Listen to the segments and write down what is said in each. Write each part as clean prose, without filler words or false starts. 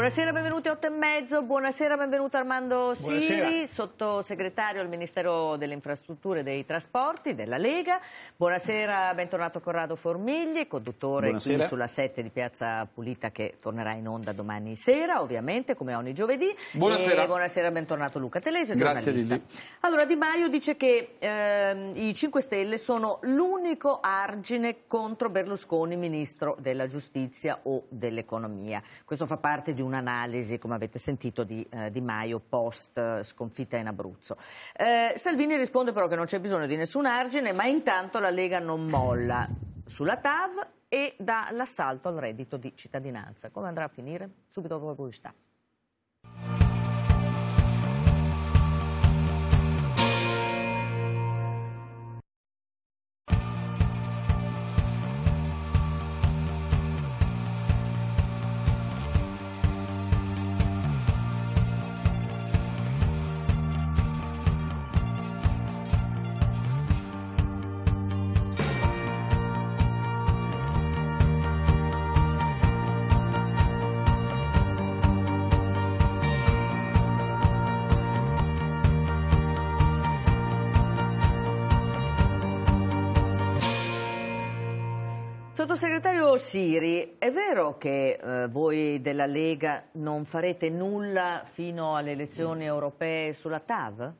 Buonasera, benvenuti a 8:30. Buonasera, benvenuto Armando Siri, sottosegretario al Ministero delle Infrastrutture e dei Trasporti della Lega. Buonasera, bentornato Corrado Formigli, conduttore qui sulla 7 di Piazza Pulita, che tornerà in onda domani sera, ovviamente, come ogni giovedì. Buonasera. E buonasera, bentornato Luca Telese, Grazie, giornalista. Lili. Allora, Di Maio dice che i 5 Stelle sono l'unico argine contro Berlusconi, ministro della Giustizia o dell'Economia. Questo fa parte di un'analisi, come avete sentito, di Maio post sconfitta in Abruzzo. Salvini risponde però che non c'è bisogno di nessun argine, ma intanto la Lega non molla sulla TAV e dà l'assalto al reddito di cittadinanza. Come andrà a finire? Subito dopo la pubblicità. Sottosegretario Siri, è vero che voi della Lega non farete nulla fino alle elezioni europee sulla TAV?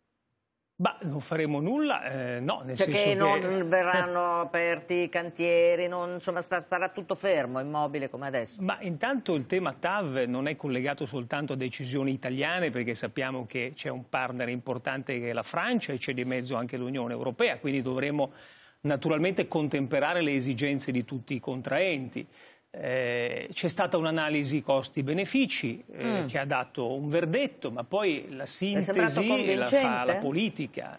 Bah, non faremo nulla, no, nel senso che che non verranno aperti i cantieri, insomma sarà tutto fermo, immobile come adesso. Ma intanto il tema TAV non è collegato soltanto a decisioni italiane, perché sappiamo che c'è un partner importante che è la Francia e c'è di mezzo anche l'Unione Europea, quindi dovremo naturalmente contemperare le esigenze di tutti i contraenti. C'è stata un'analisi costi-benefici che ha dato un verdetto, ma poi la sintesi la fa la politica.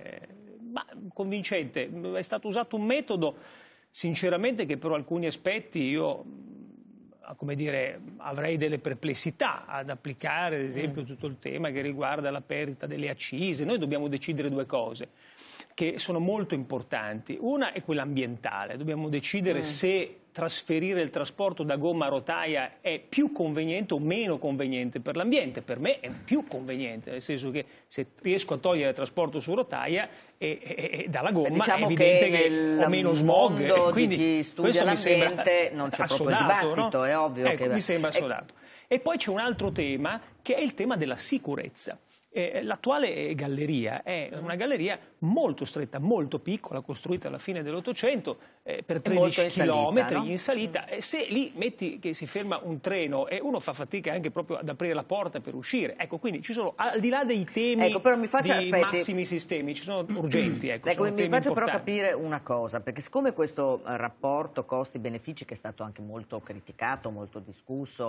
Ma convincente, è stato usato un metodo sinceramente che per alcuni aspetti io, come dire, avrei delle perplessità ad applicare, ad esempio tutto il tema che riguarda la perdita delle accise. Noi dobbiamo decidere due cose che sono molto importanti. Una è quella ambientale, dobbiamo decidere se trasferire il trasporto da gomma a rotaia è più conveniente o meno conveniente per l'ambiente. Per me è più conveniente, nel senso che se riesco a togliere il trasporto su rotaia e dalla gomma diciamo è evidente che ho meno smog. Mondo quindi di chi studia l'ambiente non c'è proprio il dibattito, no? È ovvio che mi sembra assodato. E poi c'è un altro tema che è il tema della sicurezza. L'attuale galleria è una galleria molto stretta, molto piccola, costruita alla fine dell'800 per 13 chilometri in salita. Se lì metti che si ferma un treno e uno fa fatica anche proprio ad aprire la porta per uscire, ecco, quindi ci sono, al di là dei temi di massimi sistemi, ci sono urgenti. Mi faccio però capire una cosa, perché siccome questo rapporto costi-benefici, che è stato anche molto criticato, molto discusso,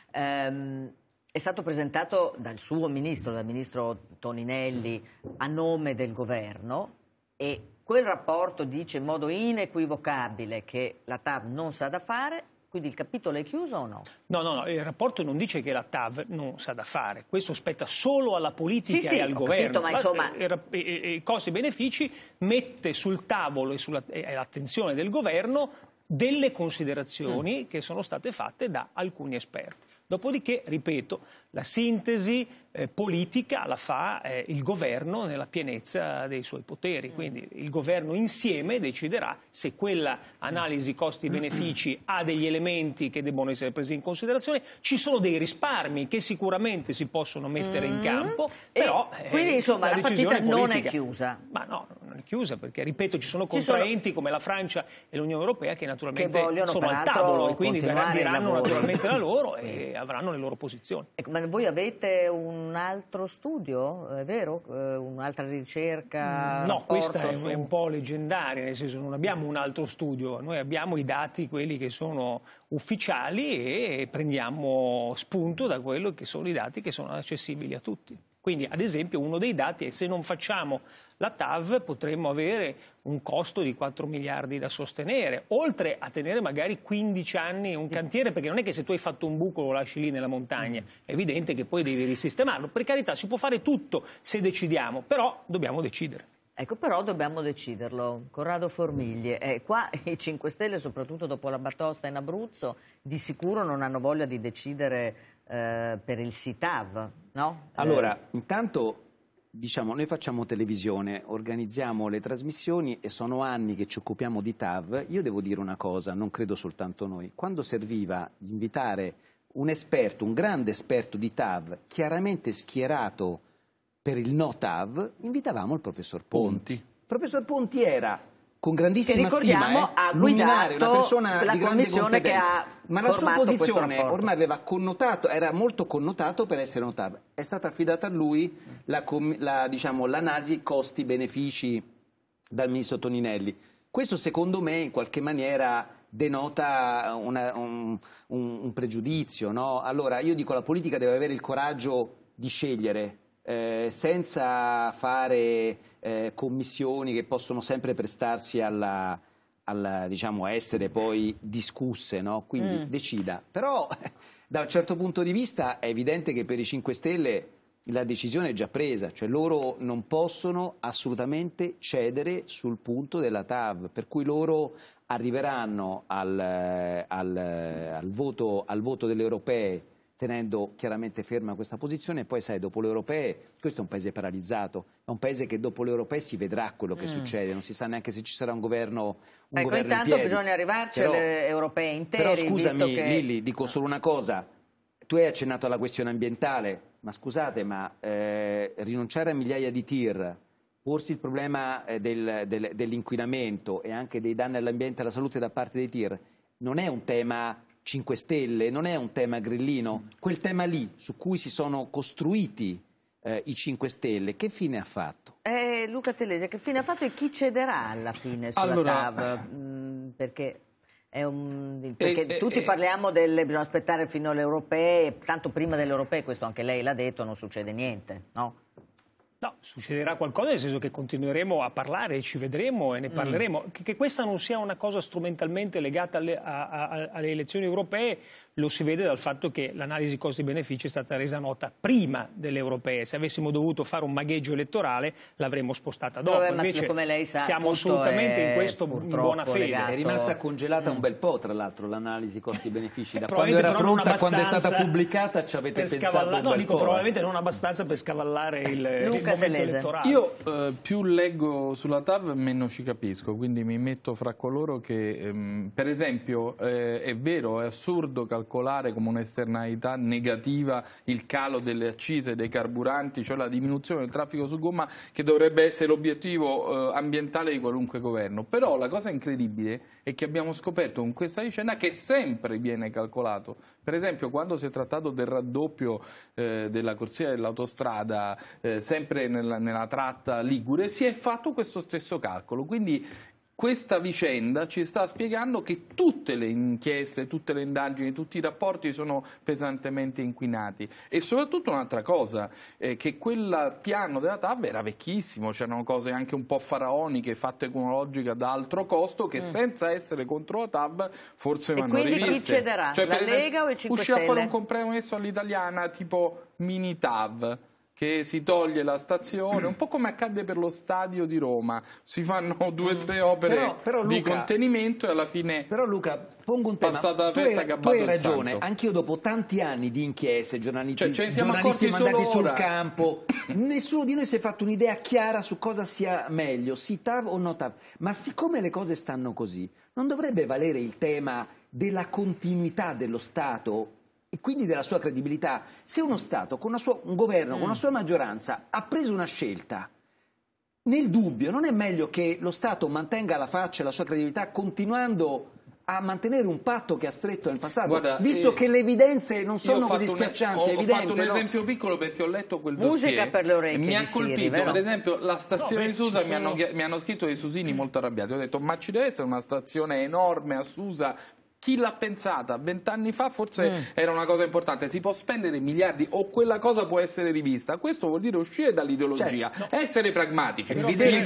è stato presentato dal suo ministro, dal ministro Toninelli, a nome del governo, e quel rapporto dice in modo inequivocabile che la TAV non sa da fare, quindi il capitolo è chiuso o no? No, il rapporto non dice che la TAV non sa da fare, questo spetta solo alla politica e al governo. Capito, ma insomma... I costi e benefici mette sul tavolo e all'attenzione del governo delle considerazioni che sono state fatte da alcuni esperti. Dopodiché, ripeto, la sintesi politica la fa il governo nella pienezza dei suoi poteri, quindi il governo insieme deciderà se quella analisi costi-benefici ha degli elementi che debbono essere presi in considerazione. Ci sono dei risparmi che sicuramente si possono mettere in campo, però quindi insomma la partita non è chiusa. Ma no, non è chiusa, perché ripeto ci sono contraenti come la Francia e l'Unione Europea che naturalmente sono al tavolo e quindi diranno naturalmente la loro e avranno le loro posizioni. Ecco, ma voi avete un altro studio, è vero? Un'altra ricerca? No, questa è un po' leggendaria, nel senso non abbiamo un altro studio, noi abbiamo i dati, quelli che sono ufficiali, e prendiamo spunto da quello che sono i dati che sono accessibili a tutti. Quindi, ad esempio, uno dei dati è se non facciamo la TAV potremmo avere un costo di 4 miliardi da sostenere, oltre a tenere magari 15 anni un cantiere, perché non è che se tu hai fatto un buco lo lasci lì nella montagna, è evidente che poi devi risistemarlo. Per carità, si può fare tutto se decidiamo, però dobbiamo decidere. Ecco, però dobbiamo deciderlo. Corrado Formigli, qua i 5 Stelle, soprattutto dopo la batosta in Abruzzo, di sicuro non hanno voglia di decidere per il SITAV, no? Allora, intanto, diciamo, noi facciamo televisione, organizziamo le trasmissioni e sono anni che ci occupiamo di TAV. Io devo dire una cosa, non credo soltanto noi. Quando serviva invitare un esperto, un grande esperto di TAV, chiaramente schierato per il no TAV, invitavamo il professor Ponti. Il professor Ponti era, con grandissima stima, luminare, una persona di grande competenza, ma la sua posizione ormai aveva connotato, era molto connotato per essere no TAV. È stata affidata a lui l'analisi costi-benefici dal ministro Toninelli. Questo secondo me in qualche maniera denota un pregiudizio, no? Allora io dico, la politica deve avere il coraggio di scegliere, senza fare commissioni che possono sempre prestarsi diciamo, a essere poi discusse, no? Quindi decida. Però da un certo punto di vista è evidente che per i 5 Stelle la decisione è già presa, cioè loro non possono assolutamente cedere sul punto della TAV, per cui loro arriveranno al voto delle europee tenendo chiaramente ferma questa posizione, e poi sai, dopo le europee, questo è un paese paralizzato, è un paese che dopo le europee si vedrà quello che succede, non si sa neanche se ci sarà un governo intanto bisogna arrivarci alle europee intere. Però scusami, visto che... Lilli, dico solo una cosa, tu hai accennato alla questione ambientale, ma scusate, rinunciare a migliaia di tir, porsi il problema dell'inquinamento e anche dei danni all'ambiente e alla salute da parte dei tir, non è un tema 5 Stelle, non è un tema grillino, quel tema lì su cui si sono costruiti i 5 Stelle, che fine ha fatto? Luca Telese, che fine ha fatto e chi cederà alla fine sulla TAV? Perché tutti parliamo bisogna aspettare fino alle europee, tanto prima delle europee, questo anche lei l'ha detto, non succede niente, no? No, succederà qualcosa, nel senso che continueremo a parlare e ci vedremo e ne parleremo. Che questa non sia una cosa strumentalmente legata alle elezioni europee lo si vede dal fatto che l'analisi costi-benefici è stata resa nota prima delle europee. Se avessimo dovuto fare un magheggio elettorale l'avremmo spostata dopo. Invece come lei sa, siamo assolutamente in questo in buona fede. Legato. È rimasta congelata un bel po', tra l'altro, l'analisi costi-benefici. Da quando era pronta, quando è stata pubblicata, ci avete pensato un bel po'. Probabilmente non abbastanza per scavallare il momento elettorale. Io più leggo sulla TAV meno ci capisco, quindi mi metto fra coloro che, per esempio, è vero, è assurdo calcolare come un'esternalità negativa il calo delle accise dei carburanti, cioè la diminuzione del traffico su gomma, che dovrebbe essere l'obiettivo ambientale di qualunque governo. Però la cosa incredibile è che abbiamo scoperto con questa vicenda che sempre viene calcolato. Per esempio, quando si è trattato del raddoppio della corsia dell'autostrada, sempre nella tratta ligure, si è fatto questo stesso calcolo. Quindi questa vicenda ci sta spiegando che tutte le inchieste, tutte le indagini, tutti i rapporti sono pesantemente inquinati. E soprattutto un'altra cosa, che quel piano della TAV era vecchissimo, c'erano cose anche un po' faraoniche, fatte con una logica da altro costo, che senza essere contro la TAV forse vanno riviste. E quindi chi cederà? Cioè, la Lega o i 5 Stelle? Uscì a fare un compromesso all'italiana tipo mini TAV, che si toglie la stazione, un po' come accade per lo stadio di Roma, si fanno 2 o 3 opere di contenimento e alla fine però Luca, pongo un tema, passata la festa, tu hai ragione, anch'io dopo tanti anni di inchieste, giornalisti mandati sul campo, nessuno di noi si è fatto un'idea chiara su cosa sia meglio, sì TAV o no TAV, ma siccome le cose stanno così, non dovrebbe valere il tema della continuità dello Stato e quindi della sua credibilità? Se uno Stato, con un governo, con una sua maggioranza, ha preso una scelta, nel dubbio non è meglio che lo Stato mantenga la faccia e la sua credibilità continuando a mantenere un patto che ha stretto nel passato? Guarda, visto che le evidenze non sono così schiaccianti, ho fatto un esempio piccolo perché ho letto quel dossier. Musica per le orecchie. Mi ha colpito, Siri, per esempio, la stazione di Susa, mi hanno scritto dei susini molto arrabbiati. Ho detto, ma ci deve essere una stazione enorme a Susa? Chi l'ha pensata? 20 anni fa forse era una cosa importante, si può spendere miliardi o quella cosa può essere rivista. Questo vuol dire uscire dall'ideologia, essere pragmatici. Rivedere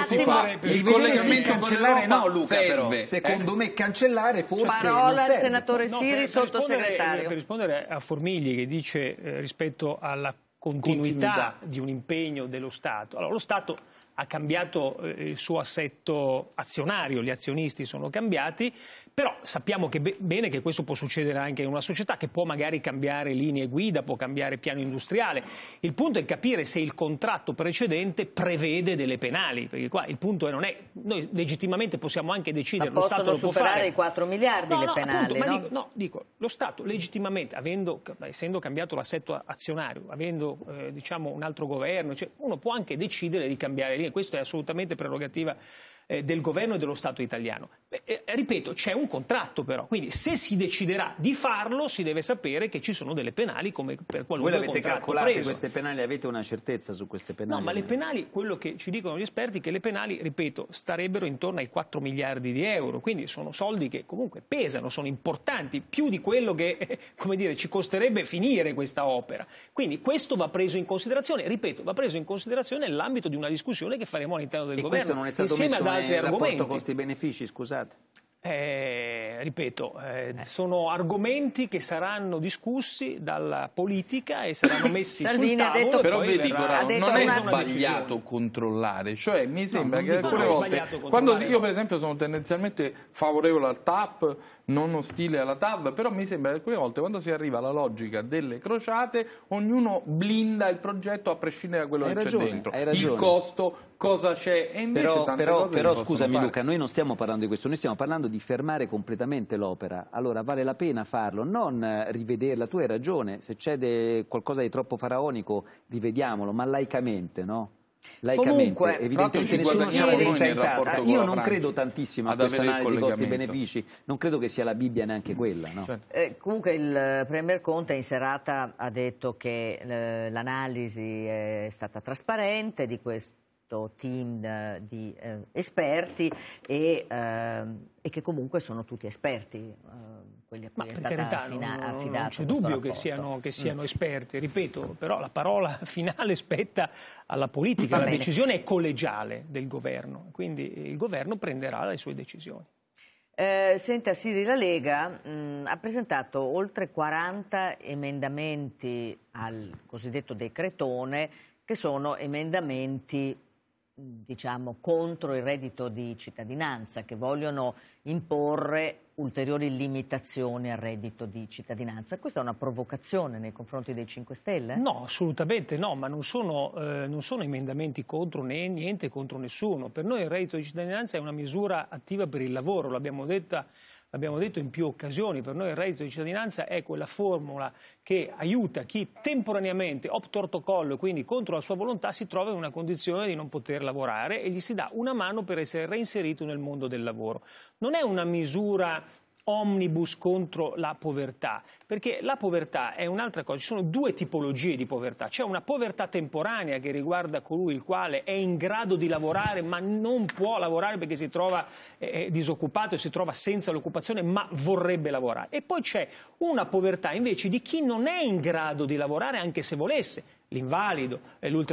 il collegamento cancellare no, Luca, però. Secondo me cancellare forse parola al senatore Siri, sottosegretario. Per rispondere a Formigli che dice rispetto alla continuità di un impegno dello Stato. Allora, lo Stato ha cambiato il suo assetto azionario, gli azionisti sono cambiati, però sappiamo bene che questo può succedere anche in una società che può magari cambiare linee guida, può cambiare piano industriale. Il punto è capire se il contratto precedente prevede delle penali, perché qua il punto noi legittimamente possiamo anche decidere, ma lo Stato lo può fare. superare i 4 miliardi le penali, appunto, ma dico, lo Stato legittimamente, essendo cambiato l'assetto azionario, avendo diciamo un altro governo, cioè, uno può anche decidere di cambiare linea, questo è assolutamente prerogativa del governo e dello Stato italiano. Ripeto, c'è un contratto però, quindi se si deciderà di farlo si deve sapere che ci sono delle penali come per qualunque contratto preso. Voi l'avete calcolate queste penali, avete una certezza su queste penali? No, ma le penali, quello che ci dicono gli esperti è che le penali, ripeto, starebbero intorno ai 4 miliardi di euro, quindi sono soldi che comunque pesano, sono importanti, più di quello che, come dire, ci costerebbe finire questa opera. Quindi questo va preso in considerazione, ripeto, va preso in considerazione nell'ambito di una discussione che faremo all'interno del governo. Questo non è stato insieme messo ad altri nel rapporto argomenti. costi-benefici, scusate? Ripeto, sono argomenti che saranno discussi dalla politica e saranno messi sul tavolo. Però vedi, Corrado, non è sbagliato controllare, cioè mi sembra che alcune volte, quando io per esempio sono tendenzialmente favorevole al TAP, non ostile alla TAV, però mi sembra che alcune volte quando si arriva alla logica delle crociate, ognuno blinda il progetto a prescindere da quello che c'è dentro, il costo, cosa c'è, e invece tante cose però scusami Luca, noi non stiamo parlando di questo, noi stiamo parlando di fermare completamente l'opera. Allora vale la pena farlo, non rivederla. Tu hai ragione, se c'è qualcosa di troppo faraonico rivediamolo, ma laicamente, no? Laicamente, comunque, evidentemente nessuno c'ha la verità in tasca. Io non credo tantissimo a questa analisi costi-benefici, non credo che sia la Bibbia neanche quella, no? Comunque il Premier Conte in serata ha detto che l'analisi è stata trasparente di questo team di esperti e che comunque sono tutti esperti, quelli a cui è stata affidato. Non c'è dubbio che siano esperti, ripeto, però la parola finale spetta alla politica, la decisione è collegiale del governo, quindi il governo prenderà le sue decisioni. Senta Siri, la Lega ha presentato oltre 40 emendamenti al cosiddetto decretone, che sono emendamenti diciamo contro il reddito di cittadinanza, che vogliono imporre ulteriori limitazioni al reddito di cittadinanza. Questa è una provocazione nei confronti dei 5 Stelle? No, assolutamente no, ma non sono emendamenti contro niente contro nessuno. Per noi il reddito di cittadinanza è una misura attiva per il lavoro, l'abbiamo detto in più occasioni. Per noi il reddito di cittadinanza è quella formula che aiuta chi temporaneamente, obtorto collo, quindi contro la sua volontà, si trova in una condizione di non poter lavorare e gli si dà una mano per essere reinserito nel mondo del lavoro. Non è una misura omnibus contro la povertà, perché la povertà è un'altra cosa, ci sono due tipologie di povertà, c'è una povertà temporanea che riguarda colui il quale è in grado di lavorare ma non può lavorare perché si trova disoccupato, si trova senza l'occupazione ma vorrebbe lavorare, e poi c'è una povertà invece di chi non è in grado di lavorare anche se volesse, l'invalido, l'ultra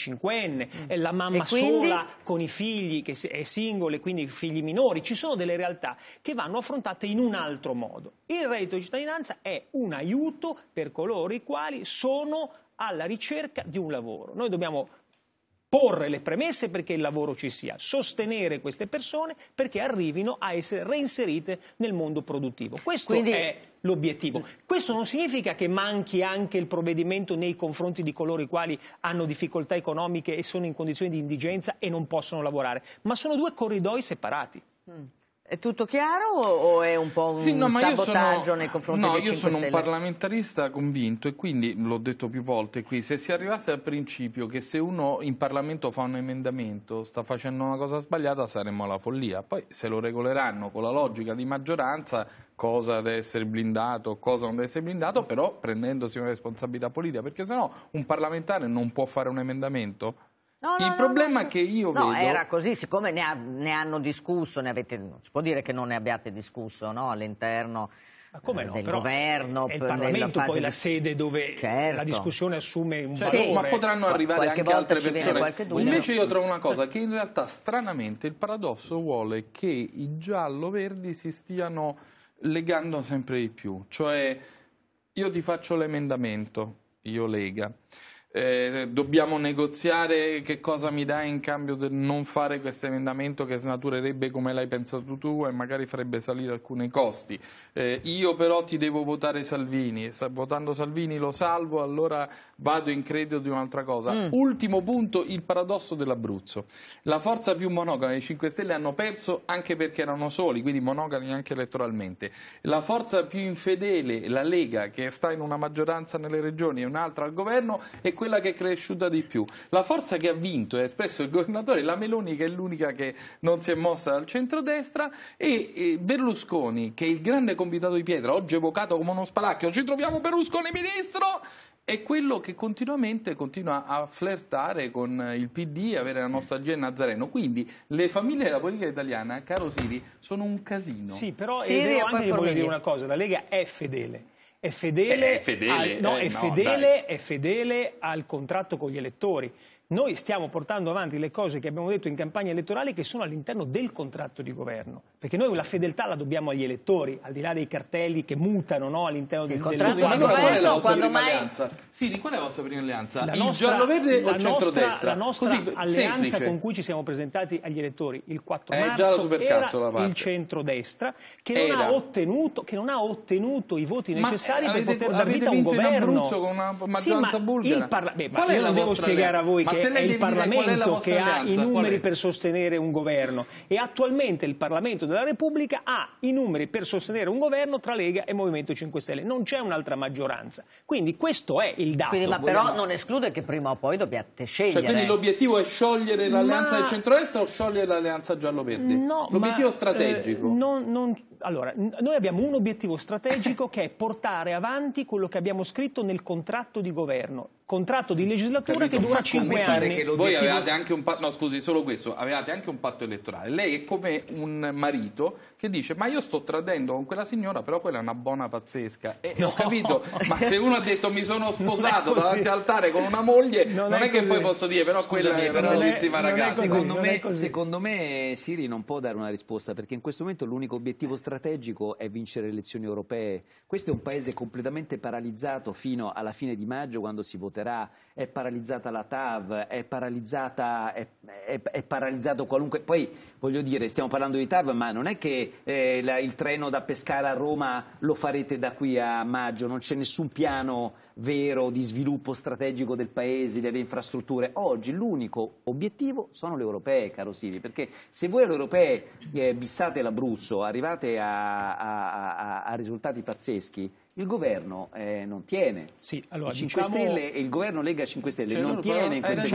65enne, la mamma sola con i figli, che è single e quindi figli minori. Ci sono delle realtà che vanno affrontate in un altro modo. Il reddito di cittadinanza è un aiuto per coloro i quali sono alla ricerca di un lavoro. Noi dobbiamo porre le premesse perché il lavoro ci sia, sostenere queste persone perché arrivino a essere reinserite nel mondo produttivo. Questo è l'obiettivo. Questo non significa che manchi anche il provvedimento nei confronti di coloro i quali hanno difficoltà economiche e sono in condizioni di indigenza e non possono lavorare, ma sono due corridoi separati. È tutto chiaro o è un po' un sabotaggio nei confronti dei 5 Stelle? No, io sono un parlamentarista convinto e quindi, l'ho detto più volte qui, se si arrivasse al principio che se uno in Parlamento fa un emendamento sta facendo una cosa sbagliata, saremmo alla follia. Poi se lo regoleranno con la logica di maggioranza, cosa deve essere blindato, cosa non deve essere blindato, però prendendosi una responsabilità politica, perché sennò un parlamentare non può fare un emendamento. Il problema che io vedo... No, era così, siccome ne hanno discusso, non si può dire che non ne abbiate discusso, no, all'interno del governo. È il Parlamento poi la sede dove la discussione assume un valore. Ma potranno arrivare anche altre persone. Invece io trovo una cosa, che in realtà stranamente il paradosso vuole che i giallo-verdi si stiano legando sempre di più. Cioè io ti faccio l'emendamento, io Lega, dobbiamo negoziare che cosa mi dai in cambio del non fare questo emendamento che snaturerebbe come l'hai pensato tu e magari farebbe salire alcuni costi. Io però ti devo votare Salvini, votando Salvini lo salvo, allora vado in credito di un'altra cosa. Ultimo punto, il paradosso dell'Abruzzo. La forza più monogama dei 5 Stelle hanno perso anche perché erano soli, quindi monogami anche elettoralmente. La forza più infedele, la Lega, che sta in una maggioranza nelle regioni e un'altra al governo, è quella che è cresciuta di più. La forza che ha vinto e ha espresso il governatore, la Meloni, che è l'unica che non si è mossa dal centrodestra, e Berlusconi, che è il grande convitato di pietra, oggi evocato come uno spalacchio, ci troviamo Berlusconi ministro, è quello che continuamente continua a flirtare con il PD e avere la nostalgia in Nazareno. Quindi le famiglie della politica italiana, caro Siri, sono un casino. Sì, però è vero anche che voglio dire una cosa, la Lega è fedele. È fedele, è fedele al contratto con gli elettori. Noi stiamo portando avanti le cose che abbiamo detto in campagna elettorale che sono all'interno del contratto di governo, perché noi la fedeltà la dobbiamo agli elettori, al di là dei cartelli che mutano, no, all'interno del contratto di governo. Qual è la vostra prima mai... alleanza? Sì, di qual è la vostra prima alleanza? Il giallo-verde o il centrodestra? La nostra Così, alleanza semplice. con cui ci siamo presentati agli elettori il 4 marzo già la supercazzo la era parte. il centrodestra che non ha ottenuto i voti necessari per poter dar vita a un governo. In Abruzzo con una maggioranza bulgara. Ma io non devo spiegare a voi che è il Parlamento che ha alleanza? i numeri per sostenere un governo e attualmente il Parlamento della Repubblica ha i numeri per sostenere un governo tra Lega e Movimento 5 Stelle, non c'è un'altra maggioranza, quindi questo è il dato. Quindi, ma però non esclude che prima o poi dobbiate scegliere. Cioè, quindi l'obiettivo è sciogliere l'alleanza del centrodestra o sciogliere l'alleanza giallo-verde? No, l'obiettivo strategico. Allora, noi abbiamo un obiettivo strategico che è portare avanti quello che abbiamo scritto nel contratto di governo, contratto di legislatura che dura 5 anni. Voi avevate anche un patto, no scusi, solo questo, avevate anche un patto elettorale. Lei è come un marito che dice ma io sto tradendo con quella signora, però quella è una buona pazzesca. Ho capito, ma se uno ha detto mi sono sposato davanti all'altare con una moglie, non è che poi posso dire però quella è una bellissima ragazza. Secondo me Siri non può dare una risposta, perché in questo momento l'unico obiettivo strategico è vincere le elezioni europee. Questo è un paese completamente paralizzato fino alla fine di maggio, quando si voterà. È paralizzata la TAV, è paralizzato qualunque... Poi voglio dire, stiamo parlando di TAV, ma non è che il treno da Pescara a Roma lo farete da qui a maggio, non c'è nessun piano vero di sviluppo strategico del paese, delle infrastrutture. Oggi l'unico obiettivo sono le europee, caro Siri, perché se voi alle europee bissate l'Abruzzo, arrivate a risultati pazzeschi, il governo non tiene. Sì, allora, 5 Stelle, il governo Lega 5 Stelle non tiene in queste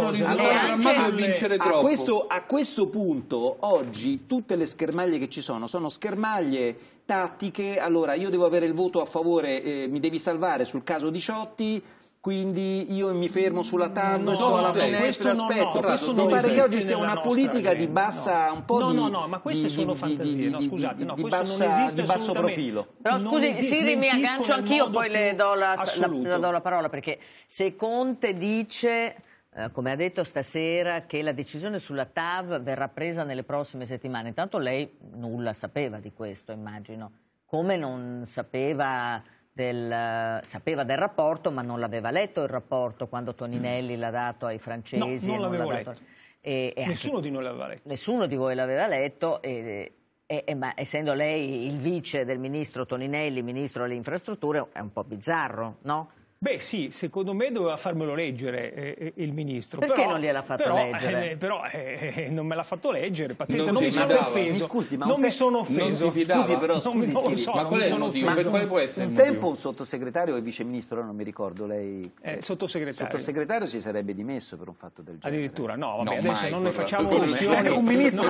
a questo punto oggi tutte le schermaglie che ci sono schermaglie tattiche. Allora io devo avere il voto a favore, mi devi salvare sul caso di Ciotti, quindi io mi fermo sulla TAV, sto alla finestra, aspetto. Mi pare che oggi sia una politica di bassa, un po' ma queste sono fantasie, scusate, di basso profilo. Però scusi, Siri, mi aggancio anch'io, poi le do la parola, perché se Conte dice, come ha detto stasera, che la decisione sulla TAV verrà presa nelle prossime settimane, intanto lei nulla sapeva di questo, immagino, come non sapeva del rapporto, ma non l'aveva letto il rapporto quando Toninelli l'ha dato ai francesi. No, non l'avevo letto. Nessuno di noi l'aveva letto. Nessuno di voi l'aveva letto, ma essendo lei il vice del ministro Toninelli, ministro delle infrastrutture, è un po' bizzarro, no? Beh sì, secondo me doveva farmelo leggere il ministro. Perché non gliel'ha fatto leggere? Non me l'ha fatto leggere, pazienza, non mi sono offeso. Scusi, non mi sono offeso. Non si fidava? Scusi, però, ma qual è il motivo? Per quale può essere il un motivo? tempo un sottosegretario e viceministro, non mi ricordo lei. Sottosegretario si sarebbe dimesso per un fatto del genere. Addirittura, no, vabbè, no, adesso mai, non ne facciamo questione. Un ministro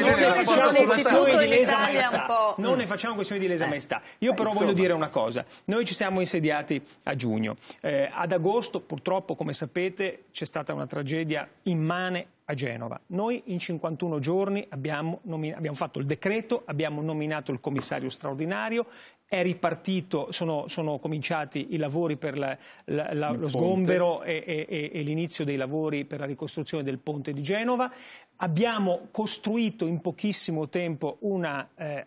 non ne facciamo questione di lesa maestà. Io però voglio dire una cosa. Noi ci siamo insediati a giugno. Ad agosto, purtroppo, come sapete, c'è stata una tragedia immane a Genova. Noi in 51 giorni abbiamo fatto il decreto, abbiamo nominato il commissario straordinario, è ripartito, sono cominciati i lavori per lo sgombero e l'inizio dei lavori per la ricostruzione del ponte di Genova. Abbiamo costruito in pochissimo tempo una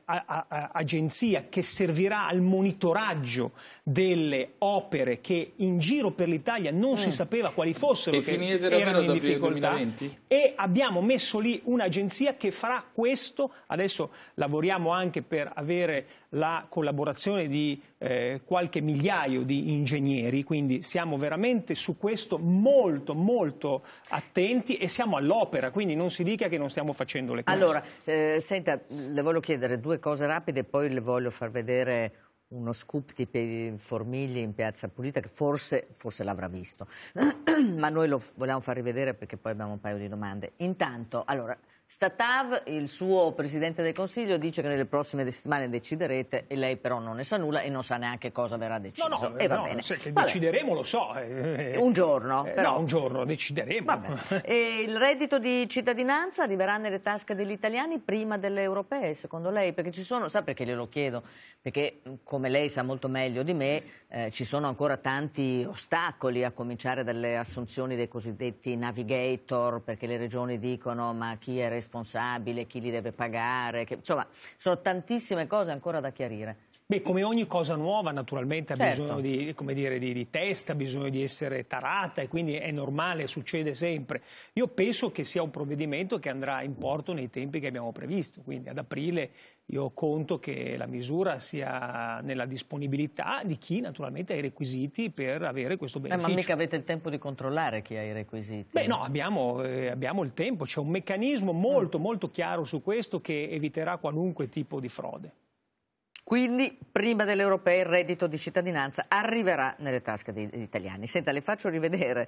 agenzia che servirà al monitoraggio delle opere che in giro per l'Italia non si sapeva quali fossero, che erano in difficoltà, e abbiamo messo lì un'agenzia che farà questo. Adesso lavoriamo anche per avere la collaborazione di qualche migliaio di ingegneri, quindi siamo veramente su questo molto molto attenti e siamo all'opera, quindi non si dica che non stiamo facendo le cose. Allora, senta, le voglio chiedere due cose rapide e poi le voglio far vedere uno scoop di Formigli in Piazza Pulita che forse l'avrà visto, ma noi lo vogliamo far rivedere perché poi abbiamo un paio di domande. Intanto, allora, TAV, il suo Presidente del Consiglio, dice che nelle prossime settimane deciderete e lei però non ne sa nulla e non sa neanche cosa verrà deciso. No, e va bene. Se decideremo lo so. Un giorno, però. No, un giorno decideremo. E il reddito di cittadinanza arriverà nelle tasche degli italiani prima delle europee, secondo lei? Perché ci sono, sa perché glielo chiedo? Perché, come lei sa molto meglio di me, ci sono ancora tanti ostacoli, a cominciare dalle assunzioni dei cosiddetti navigator, perché le regioni dicono ma chi è responsabile, chi li deve pagare, insomma sono tantissime cose ancora da chiarire. Beh, come ogni cosa nuova naturalmente ha bisogno di, come dire, di test, ha bisogno di essere tarata e quindi è normale, succede sempre. Io penso che sia un provvedimento che andrà in porto nei tempi che abbiamo previsto, quindi ad aprile io conto che la misura sia nella disponibilità di chi naturalmente ha i requisiti per avere questo beneficio. Ma mica avete il tempo di controllare chi ha i requisiti? Beh no, abbiamo il tempo, c'è un meccanismo molto molto chiaro su questo che eviterà qualunque tipo di frode. Quindi, prima delle europee, il reddito di cittadinanza arriverà nelle tasche degli italiani. Senta, le faccio rivedere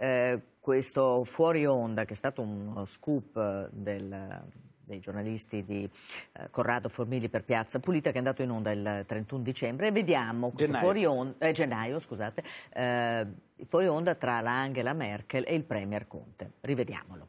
questo fuori onda, che è stato uno scoop dei giornalisti di Corrado Formigli per Piazza Pulita, che è andato in onda il 31 dicembre. E vediamo gennaio, scusate, fuori onda tra la Angela Merkel e il Premier Conte. Rivediamolo.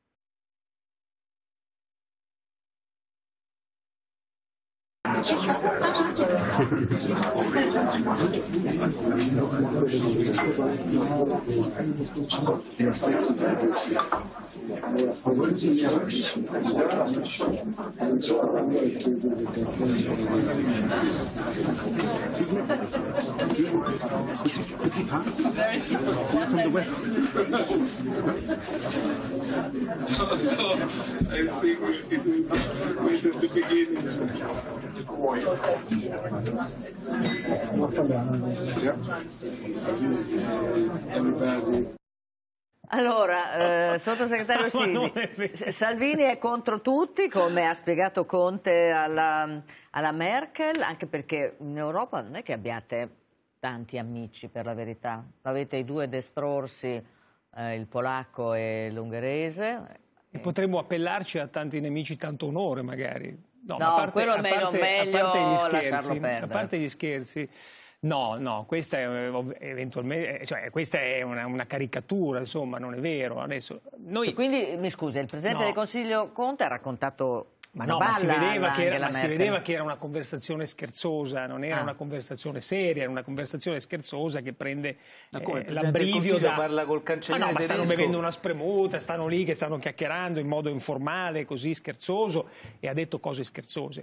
Allora, sottosegretario Sini, Salvini è contro tutti, come ha spiegato Conte alla Merkel, anche perché in Europa non è che abbiate tanti amici, per la verità. Avete i due destrorsi, il polacco e l'ungherese. E potremmo appellarci a tanti nemici, tanto onore magari. No, quello è meglio lasciarlo perdere. A parte gli scherzi, no, questa è eventualmente, cioè questa è una caricatura, insomma, non è vero. Adesso noi... Quindi, mi scusi, il Presidente del Consiglio Conte ha raccontato... Ma si vedeva che era una conversazione scherzosa, non era una conversazione seria, era una conversazione scherzosa che prende l'abbrivio da... parla col cancelliere ma stanno bevendo una spremuta, stanno lì che stanno chiacchierando in modo informale, così scherzoso, e ha detto cose scherzose.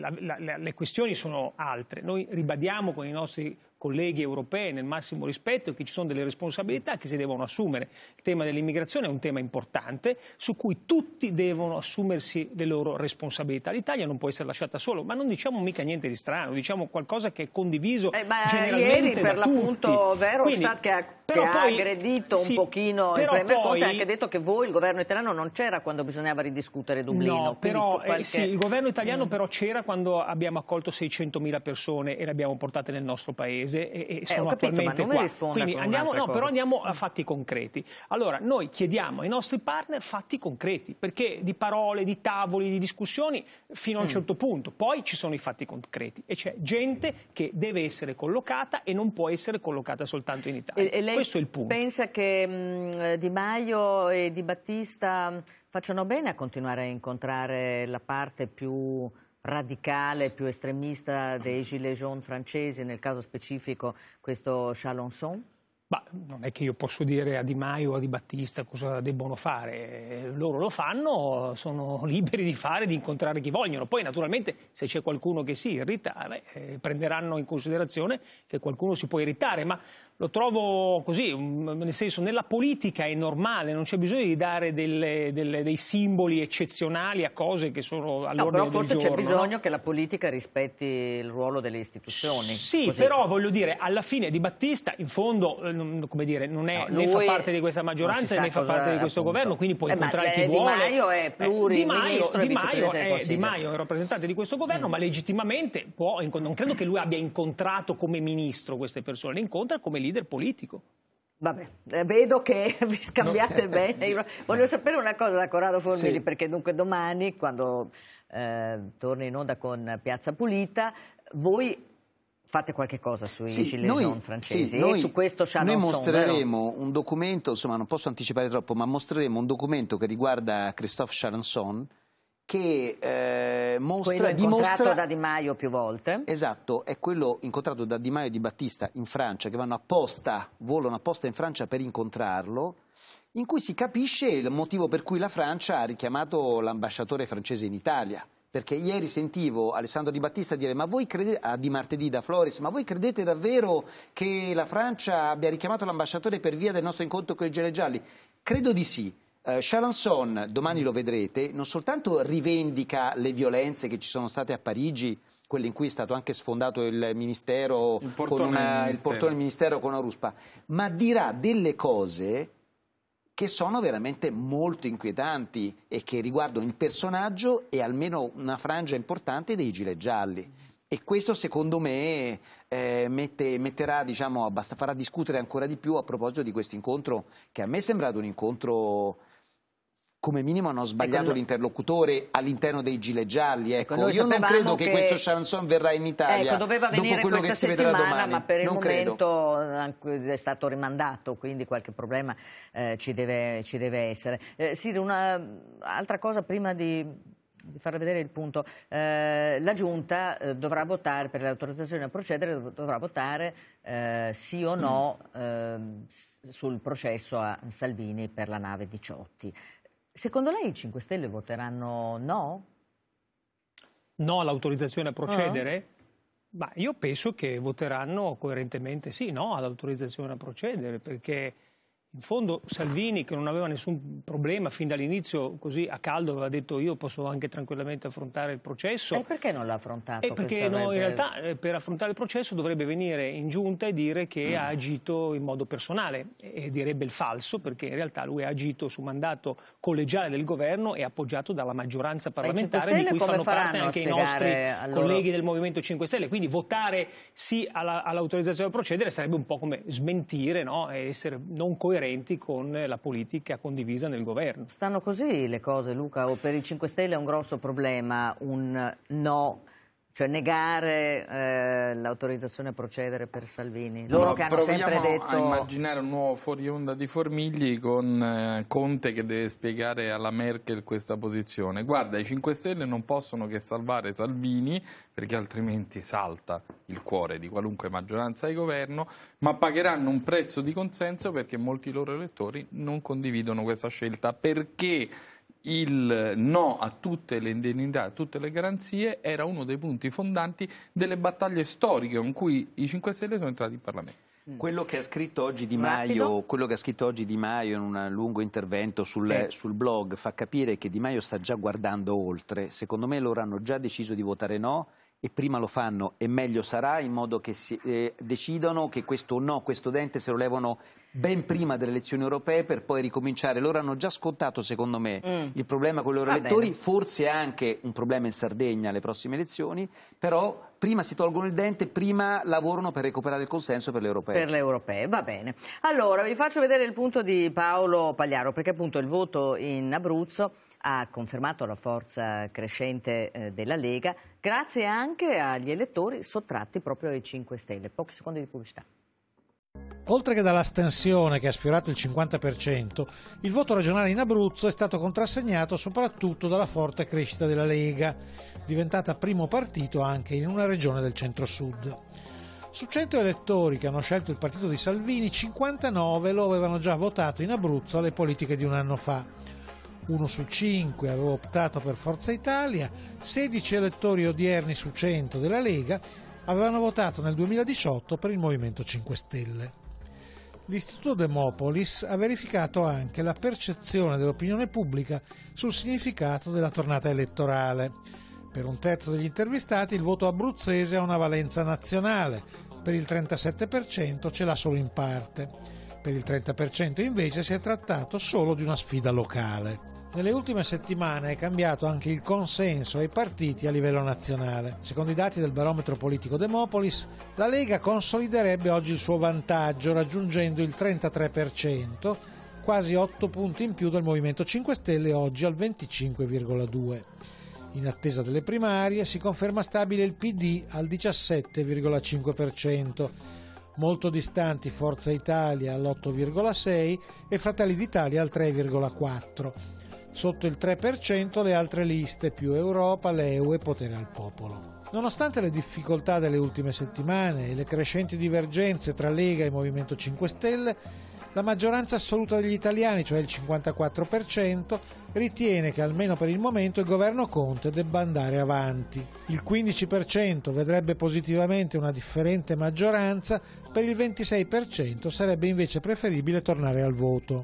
Le questioni sono altre. Noi ribadiamo con i nostri colleghi europei nel massimo rispetto che ci sono delle responsabilità che si devono assumere. Il tema dell'immigrazione è un tema importante su cui tutti devono assumersi le loro responsabilità. L'Italia non può essere lasciata sola, ma non diciamo mica niente di strano, diciamo qualcosa che è condiviso generalmente ieri, da per tutti. l'appunto, Verhofstadt che ha aggredito un pochino il Premier Conte, ha anche detto che voi, il governo italiano, non c'era quando bisognava ridiscutere Dublino. No, però sì, il governo italiano però c'era quando abbiamo accolto 600.000 persone e le abbiamo portate nel nostro paese e sono attualmente qua. Quindi però andiamo a fatti concreti. Allora, noi chiediamo ai nostri partner fatti concreti, perché di parole, di tavoli, di discussioni fino a un certo punto, poi ci sono i fatti concreti e c'è gente che deve essere collocata e non può essere collocata soltanto in Italia. E lei questo è il punto. Pensa che Di Maio e Di Battista facciano bene a continuare a incontrare la parte più radicale, più estremista dei Gilets jaunes francesi, nel caso specifico questo Chalencon? Ma non è che io posso dire a Di Maio o a Di Battista cosa debbono fare, loro lo fanno, sono liberi di fare, di incontrare chi vogliono. Poi naturalmente se c'è qualcuno che si irrita, prenderanno in considerazione che qualcuno si può irritare, ma lo trovo così, nel senso, nella politica è normale, non c'è bisogno di dare dei simboli eccezionali a cose che sono all'ordine del giorno. Però forse c'è bisogno che la politica rispetti il ruolo delle istituzioni. Sì, così. Però voglio dire, alla fine Di Battista in fondo come dire, non è né fa parte di questa maggioranza né fa parte di questo governo, quindi può incontrare chi vuole. Di Maio è pluriministro Di Maio è un rappresentante di questo governo, ma legittimamente può, non credo che lui abbia incontrato come ministro queste persone, le incontra come leader politico. Vabbè, vedo che vi scambiate bene. Io voglio sapere una cosa da Corrado Formigli, sì, perché dunque domani, quando torna in onda con Piazza Pulita, voi fate qualche cosa sui Gilets jaunes francesi? Sì, noi, su questo noi mostreremo un documento, insomma non posso anticipare troppo, ma mostreremo un documento che riguarda Christophe Chalencon, che quello incontrato da Di Maio più volte. Esatto, è quello incontrato da Di Maio e Di Battista in Francia, che volano apposta in Francia per incontrarlo, in cui si capisce il motivo per cui la Francia ha richiamato l'ambasciatore francese in Italia. Perché ieri sentivo Alessandro Di Battista dire di martedì da Flores, ma voi credete davvero che la Francia abbia richiamato l'ambasciatore per via del nostro incontro con i Gilet Gialli? Credo di sì. Chalencon, domani lo vedrete, non soltanto rivendica le violenze che ci sono state a Parigi, quelle in cui è stato anche sfondato il ministero, il portone del ministero con una ruspa, ma dirà delle cose che sono veramente molto inquietanti e che riguardano il personaggio e almeno una frangia importante dei Gilet Gialli. E questo secondo me metterà, diciamo, farà discutere ancora di più a proposito di questo incontro, che a me è sembrato un incontro, come minimo hanno sbagliato l'interlocutore all'interno dei Gilet Gialli. Ecco, io non credo che questo Chalencon verrà in Italia doveva venire dopo quello che si vedrà domani, ma per il momento è stato rimandato, quindi qualche problema ci deve essere. Sì, un'altra cosa prima di far vedere il punto, la Giunta dovrà votare per l'autorizzazione a procedere, dovrà votare sì o no sul processo a Salvini per la nave Diciotti. Secondo lei i 5 Stelle voteranno no? No all'autorizzazione a procedere? Ma io penso che voteranno coerentemente sì, no all'autorizzazione a procedere, perché in fondo Salvini, che non aveva nessun problema fin dall'inizio, così a caldo aveva detto io posso anche tranquillamente affrontare il processo. E perché non l'ha affrontato? Perché no, in realtà per affrontare il processo dovrebbe venire in giunta e dire che ha agito in modo personale, e direbbe il falso, perché in realtà lui ha agito su mandato collegiale del governo e appoggiato dalla maggioranza parlamentare di cui fanno parte anche i nostri colleghi del Movimento 5 Stelle. Quindi votare sì all'autorizzazione a procedere sarebbe un po' come smentire, no? E essere non coerenti con la politica condivisa nel governo. Stanno così le cose, Luca, o per i 5 Stelle è un grosso problema un no, cioè negare l'autorizzazione a procedere per Salvini? Loro che hanno sempre detto... a immaginare un nuovo fuori onda di Formigli con Conte che deve spiegare alla Merkel questa posizione. Guarda, i 5 Stelle non possono che salvare Salvini, perché altrimenti salta il cuore di qualunque maggioranza di governo, ma pagheranno un prezzo di consenso perché molti loro elettori non condividono questa scelta, perché il no a tutte le indennità, a tutte le garanzie era uno dei punti fondanti delle battaglie storiche con cui i 5 Stelle sono entrati in Parlamento. Quello che ha scritto oggi Di Maio, in un lungo intervento sul blog fa capire che Di Maio sta già guardando oltre. Secondo me loro hanno già deciso di votare no, e prima lo fanno e meglio sarà, in modo che decidono che questo no, questo dente se lo levano ben prima delle elezioni europee per poi ricominciare. Loro hanno già scontato, secondo me, il problema con i loro elettori, forse anche un problema in Sardegna alle prossime elezioni, però prima si tolgono il dente, prima lavorano per recuperare il consenso per le europee. Per le europee, va bene. Allora, vi faccio vedere il punto di Paolo Pagliaro, perché appunto il voto in Abruzzo ha confermato la forza crescente della Lega, grazie anche agli elettori sottratti proprio ai 5 Stelle. Pochi secondi di pubblicità. Oltre che dall'astensione che ha sfiorato il 50%, il voto regionale in Abruzzo è stato contrassegnato soprattutto dalla forte crescita della Lega, diventata primo partito anche in una regione del centro-sud. Su 100 elettori che hanno scelto il partito di Salvini, 59 lo avevano già votato in Abruzzo alle politiche di un anno fa. 1 su 5 aveva optato per Forza Italia, 16 elettori odierni su 100 della Lega avevano votato nel 2018 per il Movimento 5 Stelle. L'Istituto Demopolis ha verificato anche la percezione dell'opinione pubblica sul significato della tornata elettorale. Per un terzo degli intervistati il voto abruzzese ha una valenza nazionale, per il 37% ce l'ha solo in parte, per il 30% invece si è trattato solo di una sfida locale. Nelle ultime settimane è cambiato anche il consenso ai partiti a livello nazionale. Secondo i dati del barometro politico Demopolis, la Lega consoliderebbe oggi il suo vantaggio raggiungendo il 33%, quasi 8 punti in più del Movimento 5 Stelle oggi al 25,2%. In attesa delle primarie si conferma stabile il PD al 17,5%, molto distanti Forza Italia all'8,6% e Fratelli d'Italia al 3,4%. Sotto il 3% le altre liste più Europa, Leu e Potere al Popolo. Nonostante le difficoltà delle ultime settimane e le crescenti divergenze tra Lega e Movimento 5 Stelle, la maggioranza assoluta degli italiani, cioè il 54%, ritiene che almeno per il momento il governo Conte debba andare avanti. Il 15% vedrebbe positivamente una differente maggioranza, per il 26% sarebbe invece preferibile tornare al voto.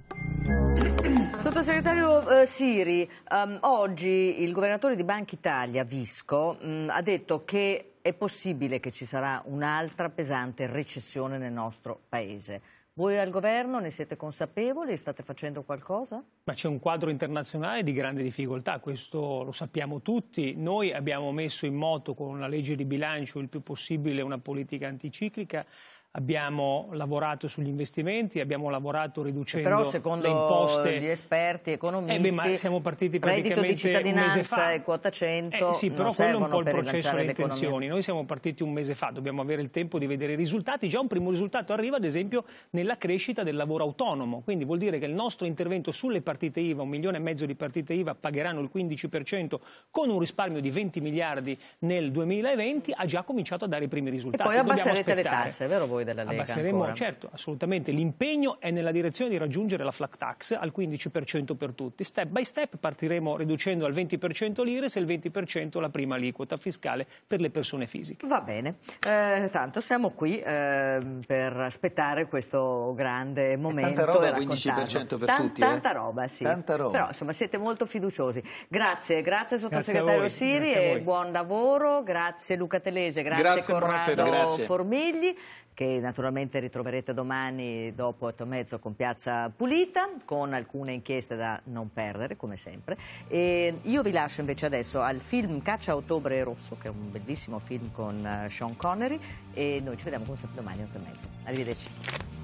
Sottosegretario Siri, oggi il governatore di Banca Italia, Visco, ha detto che è possibile che ci sarà un'altra pesante recessione nel nostro Paese. Voi al governo ne siete consapevoli? State facendo qualcosa? Ma c'è un quadro internazionale di grande difficoltà, questo lo sappiamo tutti. Noi abbiamo messo in moto con una legge di bilancio il più possibile una politica anticiclica. Abbiamo lavorato sugli investimenti, abbiamo lavorato riducendo però secondo le imposte. Gli esperti economisti, ma siamo partiti reddito di praticamente un mese fa. e quota 100 sì, però non quello è un po' il per processo delle l'economia. intenzioni. Noi siamo partiti un mese fa, dobbiamo avere il tempo di vedere i risultati. Già un primo risultato arriva, ad esempio, nella crescita del lavoro autonomo. Quindi vuol dire che il nostro intervento sulle partite IVA, 1,5 milioni di partite IVA pagheranno il 15% con un risparmio di 20 miliardi nel 2020, ha già cominciato a dare i primi risultati. E poi abbasserete le tasse, vero voi della Lega? Abbasseremo, certo, assolutamente. L'impegno è nella direzione di raggiungere la flat tax al 15% per tutti. Step by step partiremo riducendo al 20% l'IRES e il 20% la prima aliquota fiscale per le persone fisiche. Va bene, tanto siamo qui per aspettare questo grande momento. Tanta roba, 15% per tutti. Tanta roba, sì. Tanta roba. Però insomma siete molto fiduciosi. Grazie sottosegretario Siri e buon lavoro. Grazie Luca Telese, grazie Corrado Formigli, che naturalmente ritroverete domani dopo 8:30 con Piazza Pulita, con alcune inchieste da non perdere, come sempre. E io vi lascio invece adesso al film Caccia a Ottobre Rosso, che è un bellissimo film con Sean Connery, e noi ci vediamo come sempre domani 8:30. Arrivederci.